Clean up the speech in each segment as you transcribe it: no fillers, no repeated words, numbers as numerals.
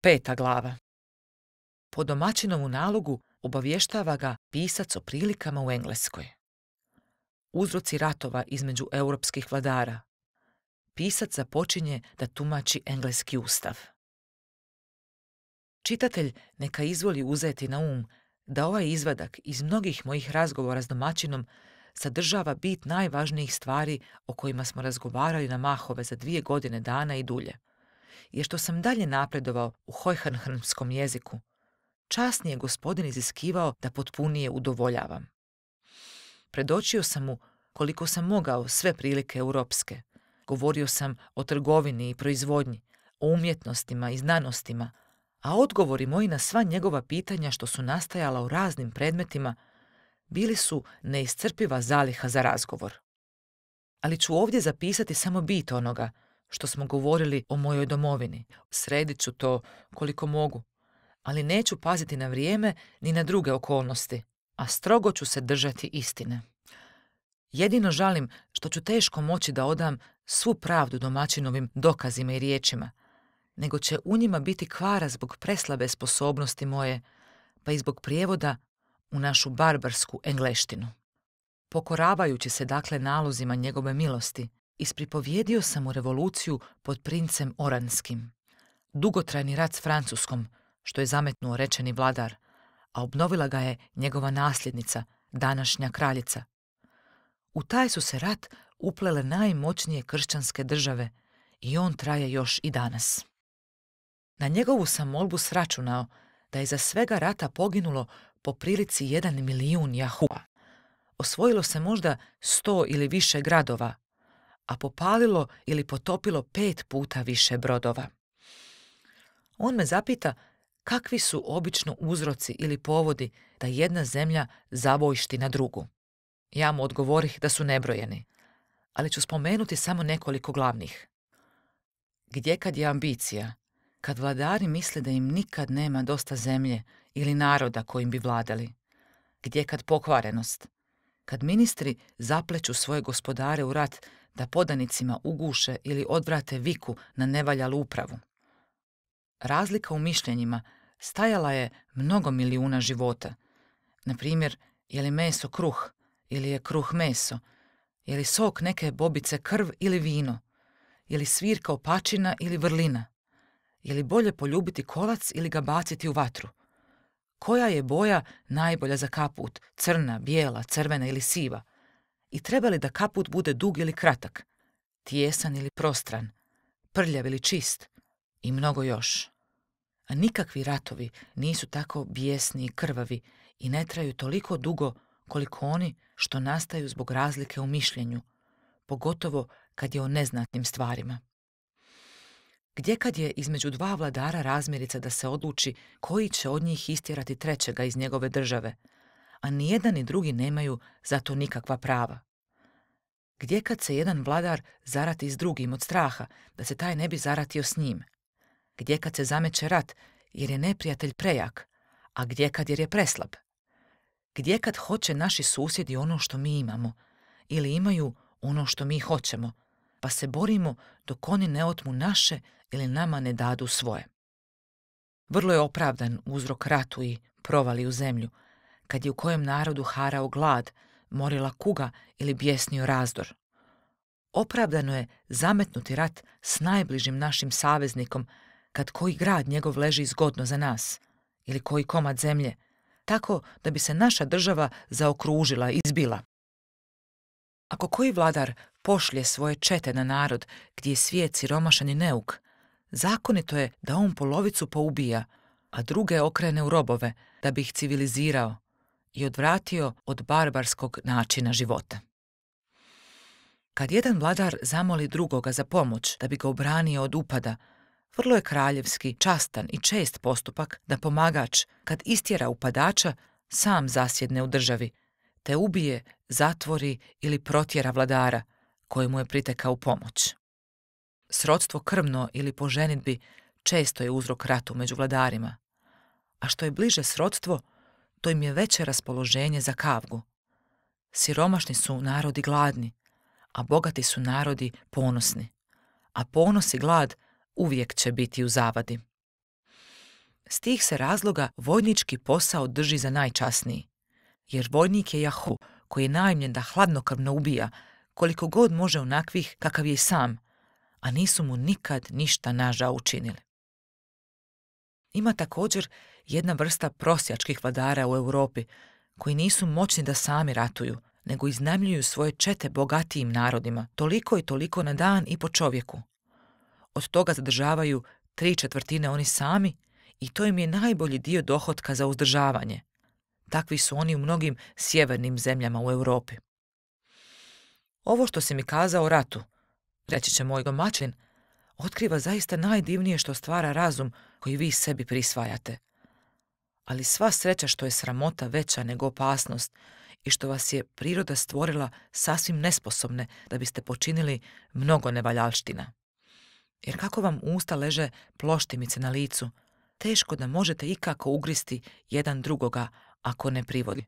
5. glava. Po domaćinovu nalogu obavještava ga pisac o prilikama u Engleskoj. Uzroci ratova između europskih vladara. Pisac započinje da tumači engleski ustav. Čitatelj neka izvoli uzeti na um da ovaj izvadak iz mnogih mojih razgovora s domaćinom sadržava bit najvažnijih stvari o kojima smo razgovarali na mahove za 2 godine dana i dulje. Jer što sam dalje napredovao u hojhanhrmskom jeziku, časni je gospodin iziskivao da potpunije udovoljavam. Predočio sam mu koliko sam mogao sve prilike europske. Govorio sam o trgovini i proizvodnji, o umjetnostima i znanostima, a odgovori moji na sva njegova pitanja što su nastajala u raznim predmetima bili su neiscrpiva zaliha za razgovor. Ali ću ovdje zapisati samo bit onoga što smo govorili o mojoj domovini. Sredit ću to koliko mogu, ali neću paziti na vrijeme ni na druge okolnosti, a strogo ću se držati istine. Jedino žalim što ću teško moći da odam svu pravdu domaćinovim dokazima i riječima, nego će u njima biti kvara zbog preslabe sposobnosti moje, pa i zbog prijevoda u našu barbarsku engleštinu. Pokoravajući se dakle nalozima njegove milosti, ispripovjedio sam mu revoluciju pod princem Oranskim, dugotrajni rat s Francuskom, što je zametnuo rečeni vladar, a obnovila ga je njegova nasljednica, današnja kraljica. U taj su se rat uplele najmoćnije kršćanske države i on traje još i danas. Na njegovu sam molbu sračunao da je za svega rata poginulo po prilici 1 milijun Jahua. Osvojilo se možda 100 ili više gradova, a popalilo ili potopilo 5 puta više brodova. On me zapita kakvi su obično uzroci ili povodi da jedna zemlja zavojšti na drugu. Ja mu odgovorih da su nebrojeni, ali ću spomenuti samo nekoliko glavnih. Gdje kad je ambicija, kad vladari misle da im nikad nema dosta zemlje ili naroda kojim bi vladali. Gdje kad pokvarenost, kad ministri zapleću svoje gospodare u rat da podanicima uguše ili odvrate viku na nevaljalu upravu. Razlika u mišljenjima stajala je mnogo milijuna života. Na primjer, je li meso kruh ili je kruh meso, je li sok neke bobice krv ili vino, je li svirka opačina ili vrlina, je li bolje poljubiti kolac ili ga baciti u vatru. Koja je boja najbolja za kaput, crna, bijela, crvena ili siva? I treba li da kaput bude dug ili kratak, tijesan ili prostran, prljav ili čist i mnogo još. A nikakvi ratovi nisu tako bijesni i krvavi i ne traju toliko dugo koliko oni što nastaju zbog razlike u mišljenju, pogotovo kad je o neznatnim stvarima. Gdje kad je između 2 vladara razmirica da se odluči koji će od njih istjerati trećega iz njegove države, a ni jedan ni drugi nemaju za to nikakva prava. Gdje kad se jedan vladar zarati s drugim od straha da se taj ne bi zaratio s njim. Gdje kad se zameće rat jer je neprijatelj prejak, a gdje kad jer je preslab. Gdje kad hoće naši susjedi ono što mi imamo ili imaju ono što mi hoćemo, pa se borimo dok oni ne otmu naše ili nama ne dadu svoje. Vrlo je opravdan uzrok ratu i provali u zemlju, kad je u kojem narodu harao glad, morila kuga ili bijesnio razdor. Opravdano je zametnuti rat s najbližim našim saveznikom, kad koji grad njegov leži zgodno za nas, ili koji komad zemlje, tako da bi se naša država zaokružila i izbila. Ako koji vladar pošlje svoje čete na narod gdje je svijet siromašan i neuk, zakonito je da on polovicu poubija, a druge okrene u robove da bi ih civilizirao i odvratio od barbarskog načina života. Kad jedan vladar zamoli drugoga za pomoć da bi ga obranio od upada, vrlo je kraljevski, častan i čest postupak da pomagač, kad istjera upadača, sam zasjedne u državi, te ubije, zatvori ili protjera vladara koji mu je pritekao u pomoć. Srodstvo krvno ili po ženidbi često je uzrok ratu među vladarima, a što je bliže srodstvo, to im je veće raspoloženje za kavgu. Siromašni su narodi gladni, a bogati su narodi ponosni, a ponos i glad uvijek će biti u zavadi. S tih se razloga vojnički posao drži za najčasniji, jer vojnik je Jahu koji je naimljen da hladnokrvno ubija, koliko god može onakvih kakav je i sam, a nisu mu nikad ništa nažao učinili. Ima također jedna vrsta prosjačkih vladara u Europi koji nisu moćni da sami ratuju, nego iznajmljuju svoje čete bogatijim narodima, toliko i toliko na dan i po čovjeku. Od toga zadržavaju 3/4 oni sami i to im je najbolji dio dohotka za uzdržavanje. Takvi su oni u mnogim sjevernim zemljama u Europi. Ovo što si mi kazao o ratu, reći će moj domaćin, otkriva zaista najdivnije što stvara razum koji vi sebi prisvajate. Ali sva sreća što je sramota veća nego opasnost i što vas je priroda stvorila sasvim nesposobne da biste počinili mnogo nevaljalština. Jer kako vam usta leže ploštimice na licu, teško da možete ikako ugristi jedan drugoga ako ne privoli.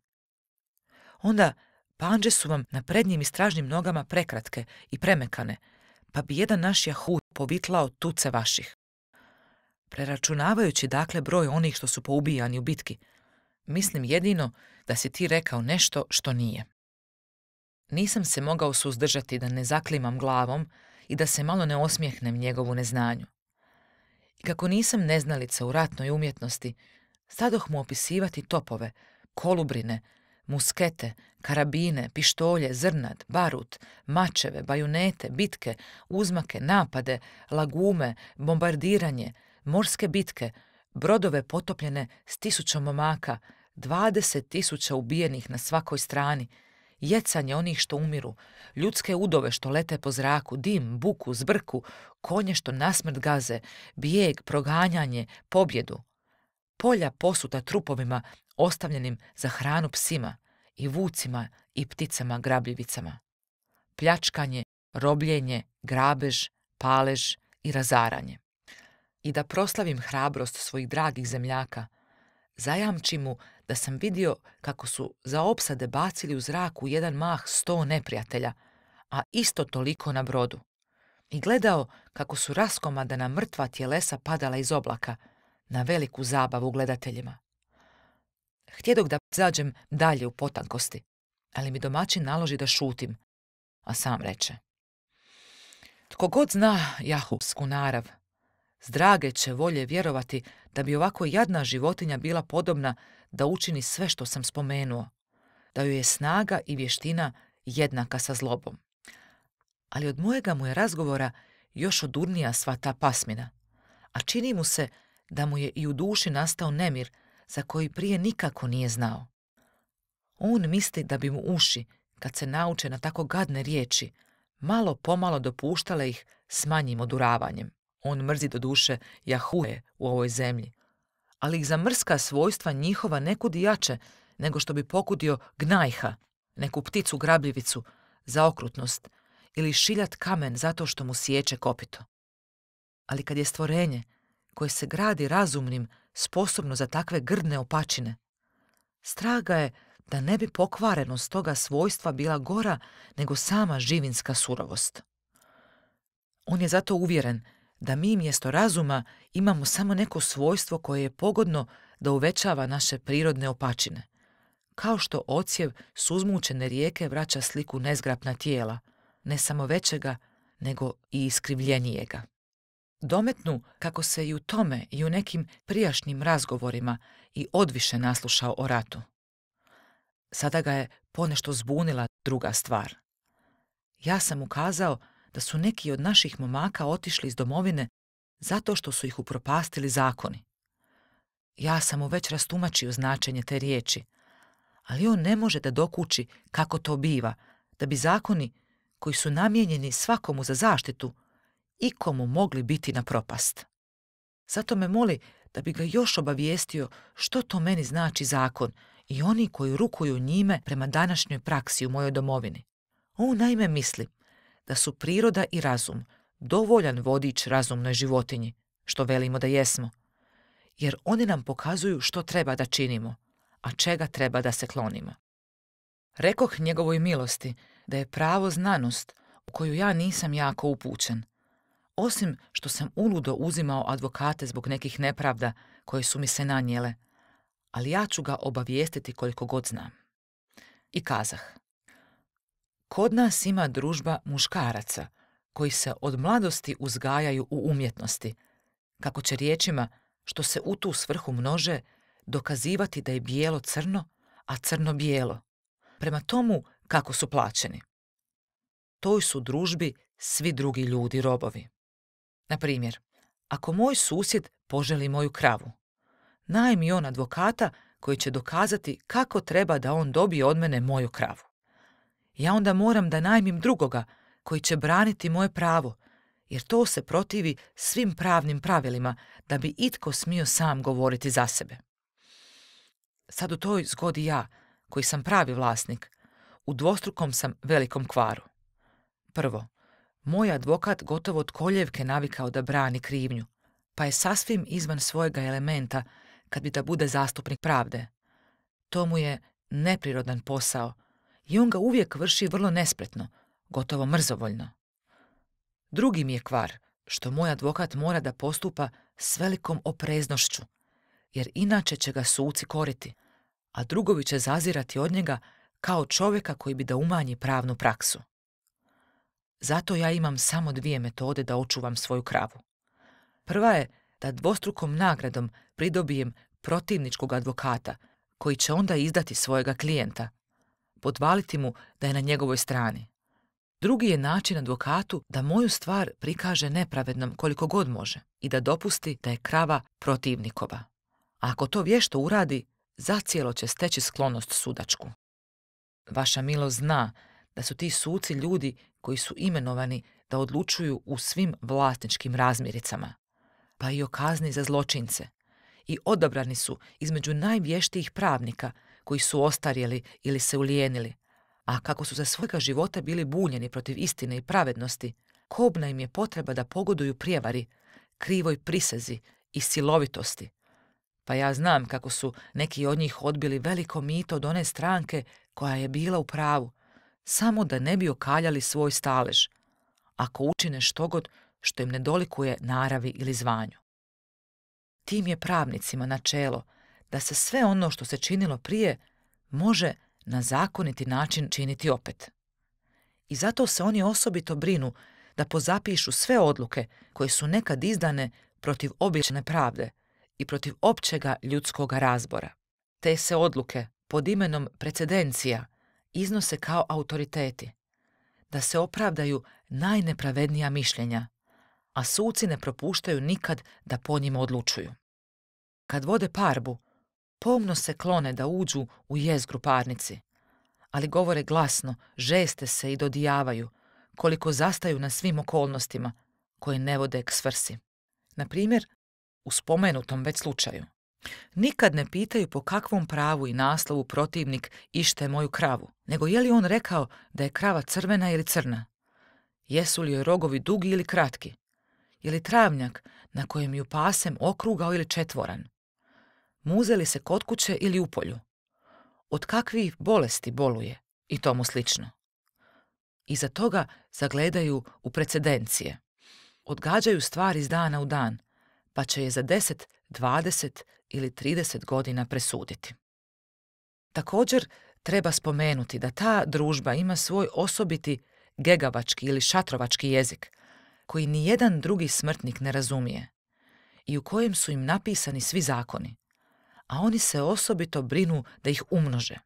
Onda pandže su vam na prednjim i stražnim nogama prekratke i premekane, pa bi jedan naš Jahu povitlao tuce vaših. Preračunavajući dakle broj onih što su poubijani u bitki, mislim jedino da si ti rekao nešto što nije. Nisam se mogao suzdržati da ne zaklimam glavom i da se malo ne osmijehnem njegovu neznanju. I kako nisam neznalica u ratnoj umjetnosti, stadoh mu opisivati topove, kolubrine, muskete, karabine, pištolje, zrnad, barut, mačeve, bajunete, bitke, uzmake, napade, lagume, bombardiranje, morske bitke, brodove potopljene s 1000 momaka, 20.000 ubijenih na svakoj strani, jecanje onih što umiru, ljudske udove što lete po zraku, dim, buku, zbrku, konje što nasmrt gaze, bijeg, proganjanje, pobjedu. Polja posuta trupovima ostavljenim za hranu psima i vucima i pticama grabljivicama. Pljačkanje, robljenje, grabež, palež i razaranje. I da proslavim hrabrost svojih dragih zemljaka, zajamčim mu da sam vidio kako su za opsade bacili u zrak u jedan mah 100 neprijatelja, a isto toliko na brodu. I gledao kako su raskomadana mrtva tjelesa padala iz oblaka, na veliku zabavu gledateljima. Htjedog da zađem dalje u potankosti, ali mi domaćin naloži da šutim, a sam reče: Tko god zna Jahusku narav, s drage će volje vjerovati da bi ovako jadna životinja bila podobna da učini sve što sam spomenuo, da joj je snaga i vještina jednaka sa zlobom. Ali od mojega mu je razgovora još odurnija sva ta pasmina, a čini mu se da mu je i u duši nastao nemir za koji prije nikako nije znao. On misli da bi mu uši, kad se nauče na tako gadne riječi, malo pomalo dopuštale ih s manjim oduravanjem. On mrzi do duše Jahue u ovoj zemlji, ali ih za mrska svojstva njihova ne kudi jače nego što bi pokudio gnajha, neku pticu grabljivicu, za okrutnost ili šiljat kamen zato što mu sječe kopito. Ali kad je stvorenje koje se gradi razumnim sposobno za takve grdne opačine, strah ga je da ne bi pokvarenost toga svojstva bila gora nego sama živinska surovost. On je zato uvjeren da mi mjesto razuma imamo samo neko svojstvo koje je pogodno da uvećava naše prirodne opačine, kao što odsjev suzmučene rijeke vraća sliku nezgrapna tijela, ne samo većega, nego i iskrivljenijega. Dometnu kako se i u tome i u nekim prijašnjim razgovorima i odviše naslušao o ratu. Sada ga je ponešto zbunila druga stvar. Ja sam ukazao da su neki od naših momaka otišli iz domovine zato što su ih upropastili zakoni. Ja sam mu već rastumačio značenje te riječi, ali on ne može da dokuči kako to biva, da bi zakoni koji su namijenjeni svakomu za zaštitu ikomu mogli biti na propast. Zato me moli da bi ga još obavijestio što to meni znači zakon i oni koji rukuju njime prema današnjoj praksi u mojoj domovini. On naime misli da su priroda i razum dovoljan vodič razumnoj životinji, što velimo da jesmo, jer oni nam pokazuju što treba da činimo, a čega treba da se klonimo. Rekoh njegovoj milosti da je pravo znanost u koju ja nisam jako upućen. Osim što sam uludo uzimao advokate zbog nekih nepravda koje su mi se nanijele, ali ja ću ga obavijestiti koliko god znam. I kazah: kod nas ima družba muškaraca koji se od mladosti uzgajaju u umjetnosti, kako će riječima, što se u tu svrhu množe, dokazivati da je bijelo crno, a crno bijelo, prema tomu kako su plaćeni. Toj su družbi svi drugi ljudi robovi. Na primjer, ako moj susjed poželi moju kravu, najmi on advokata koji će dokazati kako treba da on dobije od mene moju kravu. Ja onda moram da najmim drugoga koji će braniti moje pravo, jer to se protivi svim pravnim pravilima da bi itko smio sam govoriti za sebe. Sad u toj zgodi ja, koji sam pravi vlasnik, u dvostrukom sam velikom kvaru. Prvo, moj advokat gotovo od koljevke navikao da brani krivnju, pa je sasvim izvan svojega elementa kad bi da bude zastupnik pravde. To mu je neprirodan posao i on ga uvijek vrši vrlo nespretno, gotovo mrzovoljno. Drugi mi je kvar, što moj advokat mora da postupa s velikom opreznošću, jer inače će ga suci koriti, a drugovi će zazirati od njega kao čovjeka koji bi da umanji pravnu praksu. Zato ja imam samo 2 metode da očuvam svoju kravu. Prva je da dvostrukom nagradom pridobijem protivničkog advokata, koji će onda izdati svojega klijenta, podvaliti mu da je na njegovoj strani. Drugi je način advokatu da moju stvar prikaže nepravednom koliko god može i da dopusti da je krava protivnikova. A ako to vješto uradi, zacijelo će steći sklonost sudačku. Vaša milost zna da su ti suci ljudi koji su imenovani da odlučuju u svim vlasničkim razmiricama, pa i o kazni za zločince, i odabrani su između najvještijih pravnika koji su ostarjeli ili se ulijenili, a kako su za svojega života bili bunjeni protiv istine i pravednosti, kobna im je potreba da pogoduju prijevari, krivoj prisezi i silovitosti. Pa ja znam kako su neki od njih odbili veliko mito od one stranke koja je bila u pravu, samo da ne bi okaljali svoj stalež, ako učine štogod što im ne dolikuje naravi ili zvanju. Tim je pravnicima načelo da se sve ono što se činilo prije može na zakoniti način činiti opet. I zato se oni osobito brinu da pozapišu sve odluke koje su nekad izdane protiv obične pravde i protiv općega ljudskoga razbora. Te se odluke pod imenom precedencija iznose kao autoriteti, da se opravdaju najnepravednija mišljenja, a suci ne propuštaju nikad da po njima odlučuju. Kad vode parbu, pomno se klone da uđu u jezgru parnici, ali govore glasno, žeste se i dodijavaju, koliko zastaju na svim okolnostima koje ne vode k svrsi. Na primjer, u spomenutom već slučaju, nikad ne pitaju po kakvom pravu i naslovu protivnik ište moju kravu, nego je li on rekao da je krava crvena ili crna, jesu li joj rogovi dugi ili kratki, je li travnjak na kojem ju pasem okrugao ili četvoran, muze li se kod kuće ili u polju, od kakvih bolesti boluje i tomu slično. Iza toga zagledaju u precedencije, odgađaju stvar iz dana u dan, pa će je za 10, 20 ili 30 godina presuditi. Također treba spomenuti da ta družba ima svoj osobiti gegavački ili šatrovački jezik, koji nijedan drugi smrtnik ne razumije i u kojem su im napisani svi zakoni, a oni se osobito brinu da ih umnože.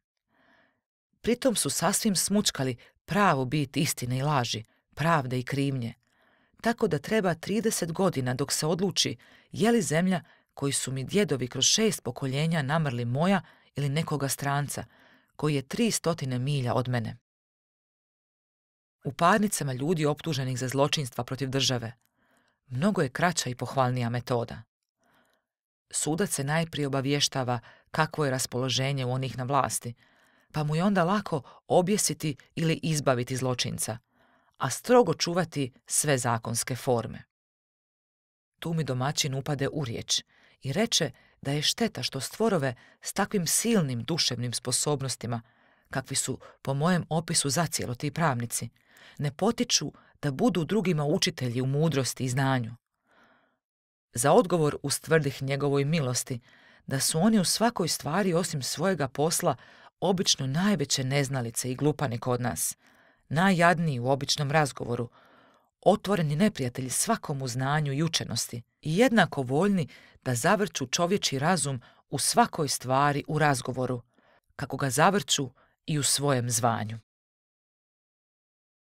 Pritom su sasvim smučkali pravu bit istine i laži, pravde i krivnje, tako da treba 30 godina dok se odluči je li zemlja koju su mi djedovi kroz 6 pokoljenja namrli moja ili nekoga stranca, koji je 300 milja od mene. U parnicama ljudi optuženih za zločinstva protiv države mnogo je kraća i pohvalnija metoda. Sudac se najprije obavještava kakvo je raspoloženje u onih na vlasti, pa mu je onda lako objesiti ili izbaviti zločinca, a strogo čuvati sve zakonske forme. Tu mi domaćin upade u riječ i reče da je šteta što stvorove s takvim silnim duševnim sposobnostima, kakvi su po mojem opisu zacijelo ti pravnici, ne potiču da budu drugima učitelji u mudrosti i znanju. Za odgovor ustvrdih njegovoj milosti, da su oni u svakoj stvari osim svojega posla obično najveće neznalice i glupani kod nas, najjadniji u običnom razgovoru, otvoreni neprijatelji svakomu znanju i učenosti i jednako voljni da zavrću čovječji razum u svakoj stvari u razgovoru, kako ga zavrću i u svojem zvanju.